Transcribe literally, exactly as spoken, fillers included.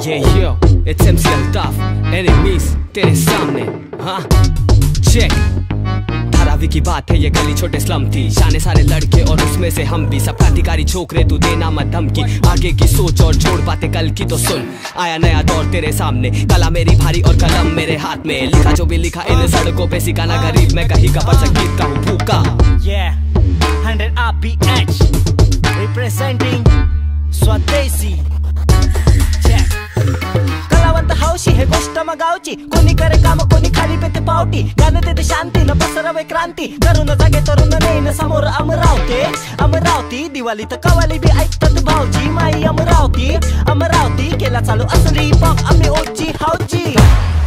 Yeah yo, it's M C Altaf, enemies तेरे सामने, हाँ check। धारावी की बात है ये गली छोटे स्लम थी, शाने सारे लड़के और उसमें से हम भी, सब क्रांतिकारी छोकरे तू देना मत धमकी, आगे की सोच और छोड़ बातें कल की तो सुन। आया नया दौर तेरे सामने, कला मेरी भारी और कलम मेरे हाथ में, लिखा जो भी लिखा इन सड़कों पे सिखाना गरीब मैं कहीं का पर संगीत का हूँ भूखा। Yeah, one hundred R P H representing स्वदेशी। Check. कलावंत हौशी हे गोष्ट मगावची, कोणी करे काम कोणी खाली पेते पावटी, गाणं देते शांती न पसरवे क्रांती, करून जागे तरुण नेन समोर अमरावती अमरावती। दिवाळीत कवाली बी ऐकतात भाऊजी, माई अमरावती अमरावती, केला चालू असली पॉप आम्ही ओजी हाऊजी।